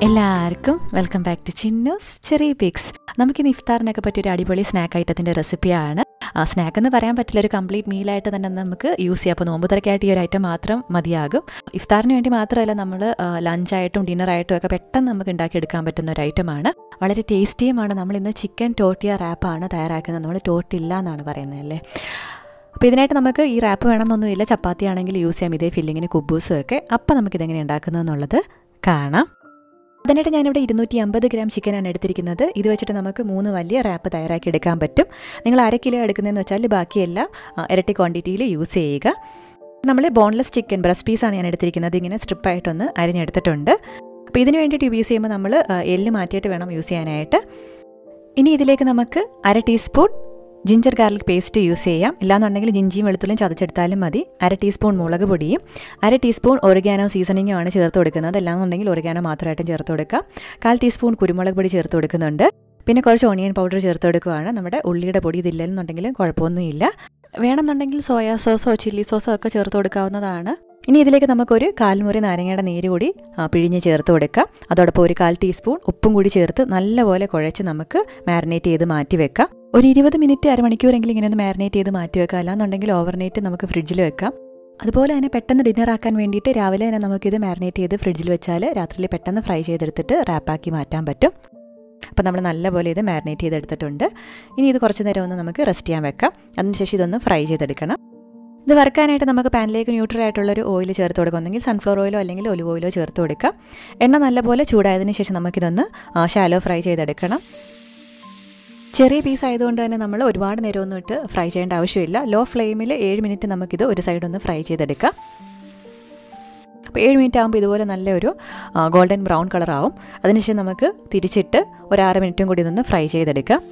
എല്ലാവർക്കും welcome back to Chinnu's ചെറിയപിക്സ്. നമുക്കിന്ന് ഇഫ്താറിനൊക്കെ പറ്റിയൊരു അടിപൊളി സ്നാക്ക് ഐറ്റത്തിൻ്റെ റെസിപ്പിയാണ്. സ്നാക്ക് എന്ന് പറയാൻ പറ്റില്ല, ഒരു കംപ്ലീറ്റ് മീലായിട്ട് തന്നെ നമുക്ക് യൂസ് ചെയ്യാം. അപ്പോൾ നോമ്പുതുറക്കായിട്ട് ഈ ഒരു ഐറ്റം മാത്രം മതിയാകും. ഇഫ്താറിന് വേണ്ടി മാത്രമല്ല, നമ്മൾ ലഞ്ചായിട്ടും ഡിന്നറായിട്ടും ഒക്കെ പെട്ടെന്ന് നമുക്ക് ഉണ്ടാക്കിയെടുക്കാൻ പറ്റുന്ന ഒരു ഐറ്റമാണ്. വളരെ ടേസ്റ്റിയുമാണ്. നമ്മളിന്ന് ചിക്കൻ ടോർട്ടിയ റാപ്പാണ് തയ്യാറാക്കുന്നത്. നമ്മൾ ടോർട്ടില്ല എന്നാണ് പറയുന്നത് അല്ലേ. അപ്പോൾ ഇതിനായിട്ട് നമുക്ക് ഈ റാപ്പ് വേണമെന്നൊന്നുമില്ല, ചപ്പാത്തി ആണെങ്കിൽ യൂസ് ചെയ്യാം, ഇതേ ഫില്ലിങ്ങിന് കുബൂസും ഒക്കെ. അപ്പോൾ നമുക്കിതെങ്ങനെ ഉണ്ടാക്കുന്നതെന്നുള്ളത് കാണാം. അതിനായിട്ട് ഞാനിവിടെ 250 ഗ്രാം ചിക്കനാണ് എടുത്തിരിക്കുന്നത്. ഇത് വെച്ചിട്ട് നമുക്ക് 3 വലിയ റാപ്പ് തയ്യാറാക്കി എടുക്കാൻ പറ്റും. നിങ്ങൾ 1/2 കിലോ എടുക്കുന്നതെന്ന് വെച്ചാൽ ബാക്കിയെല്ലാം ഇരട്ടി ക്വാണ്ടിറ്റിയിൽ യൂസ് ചെയ്യുക. നമ്മൾ ബോൺലെസ് ചിക്കൻ ബ്രസ്റ്റ് പീസാണ് ഞാൻ എടുത്തിരിക്കുന്നത്. ഇങ്ങനെ സ്ട്രിപ്പായിട്ടൊന്ന് അരിഞ്ഞെടുത്തിട്ടുണ്ട്. അപ്പോൾ ഇതിന് വേണ്ടിയിട്ട് യൂസ് ചെയ്യുമ്പോൾ നമ്മൾ എല്ല് മാറ്റിയിട്ട് വേണം യൂസ് ചെയ്യാനായിട്ട്. ഇനി ഇതിലേക്ക് നമുക്ക് 1/2 teaspoon ginger garlic paste use ചെയ്യാം. ഇല്ലാന്നുണ്ടെങ്കിൽ ജിഞ്ചിയും വെളുത്തുള്ളിയും ചതച്ചെടുത്താലും മതി. 1/2 ടീസ്പൂൺ മുളക് പൊടിയും 1/2 ടീസ്പൂൺ ഒറിഗാനോ സീസണിങ്ങും ആണ് ചേർത്ത് കൊടുക്കുന്നത്. അല്ലാന്നുണ്ടെങ്കിൽ ഒറിഗാനോ മാത്രമായിട്ടും ചേർത്ത് കൊടുക്കാം. 1/4 ടീസ്പൂൺ കുരുമുളക് പൊടി ചേർത്ത് കൊടുക്കുന്നുണ്ട്. പിന്നെ കുറച്ച് ഓണിയൻ പൗഡർ ചേർത്ത് കൊടുക്കുകയാണ്. നമ്മുടെ ഉള്ളിയുടെ പൊടി ഇതില്ലെന്നുണ്ടെങ്കിലും കുഴപ്പമൊന്നുമില്ല. വേണമെന്നുണ്ടെങ്കിൽ സോയാ സോസോ ചില്ലി സോസോ ഒക്കെ ചേർത്ത് കൊടുക്കാവുന്നതാണ്. ഇനി ഇതിലേക്ക് നമുക്കൊരു 1/4 മുറി നാരങ്ങയുടെ നീര് കൂടി പിഴിഞ്ഞ് ചേർത്ത് കൊടുക്കാം. അതോടൊപ്പം ഒരു 1/4 ടീസ്പൂൺ ഉപ്പും കൂടി ചേർത്ത് നല്ലപോലെ കുഴച്ച് നമുക്ക് മാരിനേറ്റ് ചെയ്ത് മാറ്റി വെക്കാം. ഒരു 20 മിനിറ്റ് അരമണിക്കൂറെങ്കിലും ഇങ്ങനെ ഒന്ന് മാരിനേറ്റ് ചെയ്ത് മാറ്റി വെക്കാം. അല്ലാന്നുണ്ടെങ്കിൽ ഓവർനൈറ്റ് നമുക്ക് ഫ്രിഡ്ജിൽ വെക്കാം. അതുപോലെ തന്നെ പെട്ടെന്ന് ഡിന്നർ ആക്കാൻ വേണ്ടിയിട്ട് രാവിലെ തന്നെ നമുക്കിത് മാരിനേറ്റ് ചെയ്ത് ഫ്രിഡ്ജിൽ വെച്ചാൽ രാത്രിയിൽ പെട്ടെന്ന് ഫ്രൈ ചെയ്തെടുത്തിട്ട് റാപ്പാക്കി മാറ്റാൻ പറ്റും. അപ്പോൾ നമ്മൾ നല്ലപോലെ ഇത് മാരിനേറ്റ് ചെയ്തെടുത്തിട്ടുണ്ട്. ഇനി ഇത് കുറച്ച് നേരം ഒന്ന് നമുക്ക് റെസ്റ്റ് ചെയ്യാൻ വെക്കാം. അതിനുശേഷം ഇതൊന്ന് ഫ്രൈ ചെയ്തെടുക്കണം. ഇത് വറുക്കാനായിട്ട് നമുക്ക് പാനിലേക്ക് ന്യൂട്രൽ ആയിട്ടുള്ളൊരു ഓയിൽ ചേർത്ത് കൊടുക്കാം. ഒന്നെങ്കിൽ സൺഫ്ലവർ ഓയിലോ അല്ലെങ്കിൽ ഒലിവ് ഓയിലോ ചേർത്ത് കൊടുക്കാം. എണ്ണ നല്ലപോലെ ചൂടായതിനു ശേഷം നമുക്കിതൊന്ന് ഷാലോ ഫ്രൈ ചെയ്തെടുക്കണം. ചെറിയ പീസ് ആയതുകൊണ്ട് തന്നെ നമ്മൾ ഒരുപാട് നേരമൊന്നും ഇട്ട് ഫ്രൈ ചെയ്യേണ്ട ആവശ്യമില്ല. ലോ ഫ്ലെയിമിൽ 7 മിനിറ്റ് നമുക്കിത് ഒരു സൈഡ് ഒന്ന് ഫ്രൈ ചെയ്തെടുക്കാം. അപ്പോൾ 7 മിനിറ്റ് ആകുമ്പോൾ ഇതുപോലെ നല്ലൊരു ഗോൾഡൻ ബ്രൗൺ കളറാവും. അതിനുശേഷം നമുക്ക് തിരിച്ചിട്ട് ഒരു 6 മിനിറ്റും കൂടി ഇതൊന്ന് ഫ്രൈ ചെയ്തെടുക്കാം.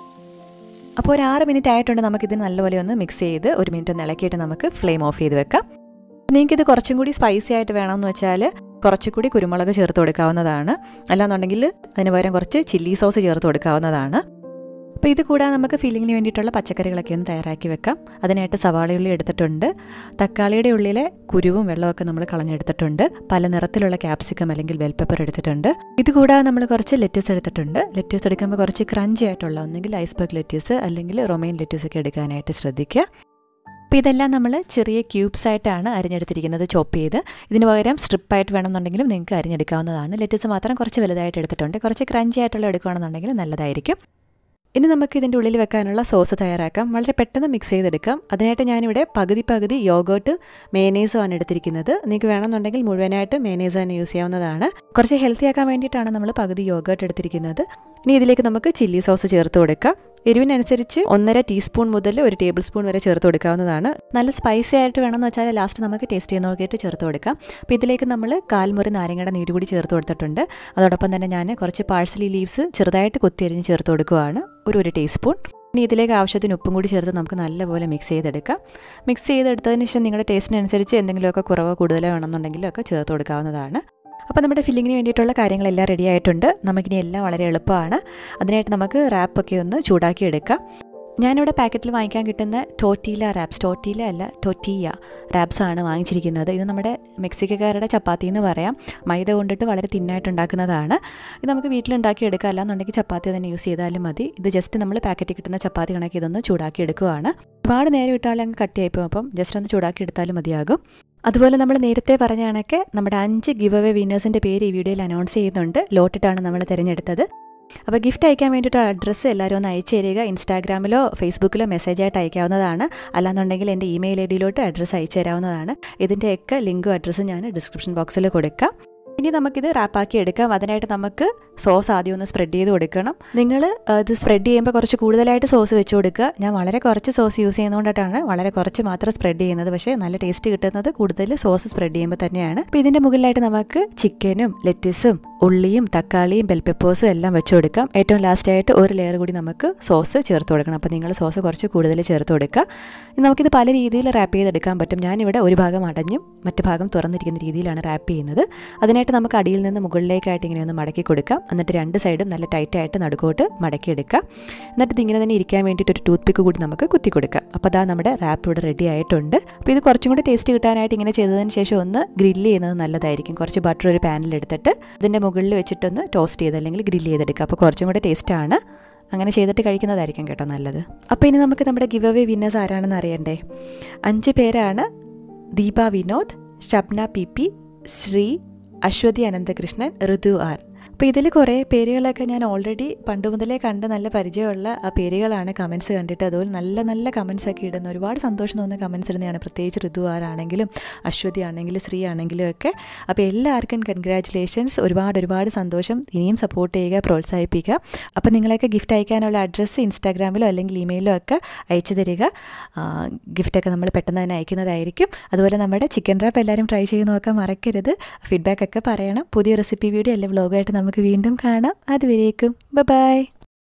അപ്പോൾ ഒരു 6 മിനിറ്റ് ആയിട്ടുണ്ട്. നമുക്കിത് നല്ലപോലെ ഒന്ന് മിക്സ് ചെയ്ത് 1 മിനിറ്റ് ഒന്ന് ഇളക്കിയിട്ട് നമുക്ക് ഫ്ലെയിം ഓഫ് ചെയ്ത് വെക്കാം. നിങ്ങൾക്കിത് കുറച്ചും കൂടി സ്പൈസി ആയിട്ട് വേണമെന്ന് വെച്ചാൽ കുറച്ചുകൂടി കുരുമുളക് ചേർത്ത് കൊടുക്കാവുന്നതാണ്. അല്ലാന്നുണ്ടെങ്കിൽ അതിന് പകരം കുറച്ച് ചില്ലി സോസ് ചേർത്ത് കൊടുക്കാവുന്നതാണ്. അപ്പോൾ ഇത് കൂടാതെ നമുക്ക് ഫില്ലിങ്ങിന് വേണ്ടിയിട്ടുള്ള പച്ചക്കറികളൊക്കെ ഒന്ന് തയ്യാറാക്കി വെക്കാം. അതിനായിട്ട് സവാളയുള്ളി എടുത്തിട്ടുണ്ട്. തക്കാളിയുടെ ഉള്ളിലെ കുരുവും വെള്ളമൊക്കെ നമ്മൾ കളഞ്ഞെടുത്തിട്ടുണ്ട്. പല നിറത്തിലുള്ള ക്യാപ്സിക്കം അല്ലെങ്കിൽ ബെൽ പെപ്പർ എടുത്തിട്ടുണ്ട്. ഇത് കൂടാതെ നമ്മൾ കുറച്ച് ലെറ്റ്യൂസ് എടുത്തിട്ടുണ്ട്. ലെറ്റ്യൂസ് എടുക്കുമ്പോൾ കുറച്ച് ക്രഞ്ചി ആയിട്ടുള്ള ഒന്നെങ്കിൽ ഐസ്ബർഗ് ലെറ്റ്യൂസ് അല്ലെങ്കിൽ റൊമൈൻ ലെറ്റ്യൂസ് ഒക്കെ എടുക്കാനായിട്ട് ശ്രദ്ധിക്കുക. അപ്പോൾ ഇതെല്ലാം നമ്മൾ ചെറിയ ക്യൂബ്സ് ആയിട്ടാണ് അരിഞ്ഞെടുത്തിരിക്കുന്നത്, ചോപ്പ് ചെയ്ത്. ഇതിന് പകരം സ്ട്രിപ്പായിട്ട് വേണമെന്നുണ്ടെങ്കിലും നിങ്ങൾക്ക് അരിഞ്ഞെടുക്കാവുന്നതാണ്. ലെറ്റ്യൂസ് മാത്രം കുറച്ച് വലുതായിട്ട് എടുത്തിട്ടുണ്ട്. കുറച്ച് ക്രഞ്ചി ആയിട്ടുള്ള എടുക്കുകയാണെന്നുണ്ടെങ്കിൽ നല്ലതായിരിക്കും. ഇനി നമുക്ക് ഇതിൻ്റെ ഉള്ളിൽ വെക്കാനുള്ള സോസ് തയ്യാറാക്കാം. വളരെ പെട്ടെന്ന് മിക്സ് ചെയ്തെടുക്കാം. അതിനായിട്ട് ഞാനിവിടെ പകുതി യോഗേർട്ട് മേനേസും ആണ് എടുത്തിരിക്കുന്നത്. നിങ്ങൾക്ക് വേണമെന്നുണ്ടെങ്കിൽ മുഴുവനായിട്ട് മേനേസ് തന്നെ യൂസ് ചെയ്യാവുന്നതാണ്. കുറച്ച് ഹെൽത്തി ആക്കാൻ വേണ്ടിയിട്ടാണ് നമ്മൾ പകുതി യോഗേർട്ട് എടുത്തിരിക്കുന്നത്. ഇനി ഇതിലേക്ക് നമുക്ക് ചില്ലി സോസ് ചേർത്ത് കൊടുക്കാം. എരിവിനനുസരിച്ച് 1.5 ടീസ്പൂൺ മുതൽ 1 ടേബിൾ സ്പൂൺ വരെ ചേർത്ത് കൊടുക്കാവുന്നതാണ്. നല്ല സ്പൈസി ആയിട്ട് വേണമെന്ന് വെച്ചാൽ ലാസ്റ്റ് നമുക്ക് ടേസ്റ്റ് ചെയ്ത് നോക്കിയിട്ട് ചേർത്ത് കൊടുക്കാം. അപ്പോൾ ഇതിലേക്ക് നമ്മൾ 1/4 മുറി നാരങ്ങയുടെ നീര് കൂടി ചേർത്ത് കൊടുത്തിട്ടുണ്ട്. അതോടൊപ്പം തന്നെ ഞാൻ കുറച്ച് പാഴ്സലി ലീവ്സ് ചെറുതായിട്ട് കൊത്തിയരിഞ്ഞ് ചേർത്ത് കൊടുക്കുകയാണ്, ഒരു ടീസ്പൂൺ. ഇനി ഇതിലേക്ക് ആവശ്യത്തിന് ഉപ്പും കൂടി ചേർത്ത് നമുക്ക് നല്ലപോലെ മിക്സ് ചെയ്തെടുക്കാം. മിക്സ് ചെയ്തെടുത്തതിന് ശേഷം നിങ്ങളുടെ ടേസ്റ്റിനനുസരിച്ച് എന്തെങ്കിലുമൊക്കെ കുറവോ കൂടുതലോ വേണമെന്നുണ്ടെങ്കിലും ഒക്കെ ചേർത്ത് കൊടുക്കാവുന്നതാണ്. അപ്പോൾ നമ്മുടെ ഫില്ലിങ്ങിന് വേണ്ടിയിട്ടുള്ള കാര്യങ്ങളെല്ലാം റെഡി ആയിട്ടുണ്ട്. നമുക്കിനി എല്ലാം വളരെ എളുപ്പമാണ്. അതിനായിട്ട് നമുക്ക് റാപ്പൊക്കെ ഒന്ന് ചൂടാക്കി എടുക്കാം. ഞാനിവിടെ പാക്കറ്റിൽ വാങ്ങിക്കാൻ കിട്ടുന്ന ടോർട്ടില്ല റാപ്സ്, ടോർട്ടില്ല അല്ല ടോർട്ടിയ റാപ്സാണ് വാങ്ങിച്ചിരിക്കുന്നത്. ഇത് നമ്മുടെ മെക്സിക്കക്കാരുടെ ചപ്പാത്തി എന്ന് പറയാം. മൈദ കൊണ്ടിട്ട് വളരെ തിന്നായിട്ട് ഉണ്ടാക്കുന്നതാണ്. ഇത് നമുക്ക് വീട്ടിലുണ്ടാക്കി എടുക്കാം. അല്ലാന്നുണ്ടെങ്കിൽ ചപ്പാത്തി തന്നെ യൂസ് ചെയ്താലും മതി. ഇത് ജസ്റ്റ് നമ്മൾ പാക്കറ്റിൽ കിട്ടുന്ന ചപ്പാത്തി കണക്കി ഇതൊന്ന് ചൂടാക്കി എടുക്കുകയാണ്. ഒരുപാട് നേരം ഇട്ടാലും അങ്ങ് കട്ടിയായിപ്പോകും. അപ്പം ജസ്റ്റ് ഒന്ന് ചൂടാക്കി എടുത്താലും മതിയാകും. അതുപോലെ നമ്മൾ നേരത്തെ പറഞ്ഞ കണക്ക് നമ്മുടെ 5 ഗിവ് അവേ വിന്നേഴ്സിൻ്റെ പേര് ഈ വീഡിയോയിൽ അനൗൺസ് ചെയ്യുന്നുണ്ട്. ലോട്ടിട്ടാണ് നമ്മൾ തിരഞ്ഞെടുത്തത്. അപ്പോൾ ഗിഫ്റ്റ് അയക്കാൻ വേണ്ടിയിട്ട് അഡ്രസ്സ് എല്ലാവരും ഒന്ന് അയച്ചു തരിക. ഇൻസ്റ്റാഗ്രാമിലോ ഫേസ്ബുക്കിലോ മെസ്സേജായിട്ട് അയക്കാവുന്നതാണ്. അല്ലാന്നുണ്ടെങ്കിൽ എൻ്റെ ഇമെയിൽ ഐഡിയിലോട്ട് അഡ്രസ്സ് അയച്ചു തരാവുന്നതാണ്. ഇതിൻ്റെയൊക്കെ ലിങ്കും അഡ്രസ്സും ഞാൻ ഡിസ്ക്രിപ്ഷൻ ബോക്സിൽ കൊടുക്കാം. ഇനി നമുക്കിത് റാപ്പാക്കി എടുക്കാം. അതിനായിട്ട് നമുക്ക് സോസ് ആദ്യം ഒന്ന് സ്പ്രെഡ് ചെയ്ത് കൊടുക്കണം. നിങ്ങൾ ഇത് സ്പ്രെഡ് ചെയ്യുമ്പോൾ കുറച്ച് കൂടുതലായിട്ട് സോസ് വെച്ച് കൊടുക്കുക. ഞാൻ വളരെ കുറച്ച് സോസ് യൂസ് ചെയ്യുന്നതുകൊണ്ടാണ് വളരെ കുറച്ച് മാത്രം സ്പ്രെഡ് ചെയ്യുന്നത്. പക്ഷേ നല്ല ടേസ്റ്റ് കിട്ടുന്നത് കൂടുതൽ സോസ് സ്പ്രെഡ് ചെയ്യുമ്പോൾ തന്നെയാണ്. അപ്പോൾ ഇതിൻ്റെ മുകളിലായിട്ട് നമുക്ക് ചിക്കനും ലെറ്റ്യൂസും ഉള്ളിയും തക്കാളിയും ബെൽ പെപ്പേഴ്സും എല്ലാം വെച്ച് കൊടുക്കാം. ഏറ്റവും ലാസ്റ്റായിട്ട് ഒരു ലെയർ കൂടി നമുക്ക് സോസ് ചേർത്ത് കൊടുക്കണം. അപ്പോൾ നിങ്ങൾ സോസ് കുറച്ച് കൂടുതൽ ചേർത്ത് കൊടുക്കുക. നമുക്കിത് പല രീതിയിൽ റാപ്പ് ചെയ്തെടുക്കാൻ പറ്റും. ഞാനിവിടെ ഒരു ഭാഗം അടഞ്ഞും മറ്റു ഭാഗം തുറന്നിരിക്കുന്ന രീതിയിലാണ് റാപ്പ് ചെയ്യുന്നത്. അതിനായിട്ട് അതിനായിട്ട് നമുക്ക് അടിയിൽ നിന്ന് മുകളിലേക്കായിട്ട് ഇങ്ങനെ ഒന്ന് മടക്കി കൊടുക്കാം. എന്നിട്ട് രണ്ട് സൈഡും നല്ല ടൈറ്റായിട്ട് നടുക്കോട്ട് മടക്കിയെടുക്കാം. എന്നിട്ട് ഇതിങ്ങനെ തന്നെ ഇരിക്കാൻ വേണ്ടിയിട്ട് ഒരു ടൂത്ത് പിക്ക് കൂടി നമുക്ക് കുത്തി കൊടുക്കാം. അപ്പോൾ അതാ നമ്മുടെ റാപ്പ് ഇവിടെ റെഡി ആയിട്ടുണ്ട്. അപ്പോൾ ഇത് കുറച്ചും കൂടി ടേസ്റ്റ് കിട്ടാനായിട്ട് ഇങ്ങനെ ചെയ്തതിന് ശേഷം ഒന്ന് ഗ്രില്ല് ചെയ്യുന്നത് നല്ലതായിരിക്കും. കുറച്ച് ബട്ടർ ഒരു പാനിലെടുത്തിട്ട് ഇതിൻ്റെ മുകളിൽ വെച്ചിട്ടൊന്ന് ടോസ്റ്റ് ചെയ്ത് അല്ലെങ്കിൽ ഗ്രില്ല് ചെയ്തെടുക്കുക. അപ്പോൾ കുറച്ചും കൂടി ടേസ്റ്റാണ്. അങ്ങനെ ചെയ്തിട്ട് കഴിക്കുന്നതായിരിക്കും കേട്ടോ നല്ലത്. അപ്പോൾ ഇനി നമുക്ക് നമ്മുടെ ഗിവ് അവേ വിന്നേഴ്സ് ആരാണെന്ന് അറിയണ്ടേ? 5 പേരാണ്. Deepa Vinod, Shabna P, Sree, Aswathy Ananthakrishnan, Rithu R. അപ്പോൾ ഇതിൽ കുറേ പേരുകളൊക്കെ ഞാൻ ഓൾറെഡി പണ്ട് മുതലേ കണ്ട് നല്ല പരിചയമുള്ള ആ പേരുകളാണ് കമൻസ് കണ്ടിട്ട്. അതുപോലെ നല്ല നല്ല കമൻസ് ഒക്കെ ഇടുന്ന ഒരുപാട് സന്തോഷം തോന്നുന്ന കമൻസ് ഇടുന്നതാണ്. പ്രത്യേകിച്ച് ഋതു ആരാണെങ്കിലും അശ്വതി ആണെങ്കിലും ശ്രീ ആണെങ്കിലും ഒക്കെ. അപ്പോൾ എല്ലാവർക്കും കൺഗ്രാറ്റുലേഷൻസ്. ഒരുപാട് സന്തോഷം. ഇനിയും സപ്പോർട്ട് ചെയ്യുക, പ്രോത്സാഹിപ്പിക്കുക. അപ്പോൾ നിങ്ങളൊക്കെ ഗിഫ്റ്റ് അയക്കാനുള്ള അഡ്രസ്സ് ഇൻസ്റ്റാഗ്രാമിലോ അല്ലെങ്കിൽ ഇമെയിലോ ഒക്കെ അയച്ചു തരിക. ഗിഫ്റ്റൊക്കെ നമ്മൾ പെട്ടെന്ന് തന്നെ അയക്കുന്നതായിരിക്കും. അതുപോലെ നമ്മുടെ ചിക്കൻ റാപ്പ് എല്ലാവരും ട്രൈ ചെയ്ത് നോക്കാൻ മറക്കരുത്. ഫീഡ്ബാക്ക് ഒക്കെ പറയണം. പുതിയ റെസിപ്പി വീഡിയോ അല്ലെങ്കിൽ വ്ലോഗായിട്ട് നമുക്ക് വീണ്ടും കാണാം. അതുവരേക്കും ബൈ.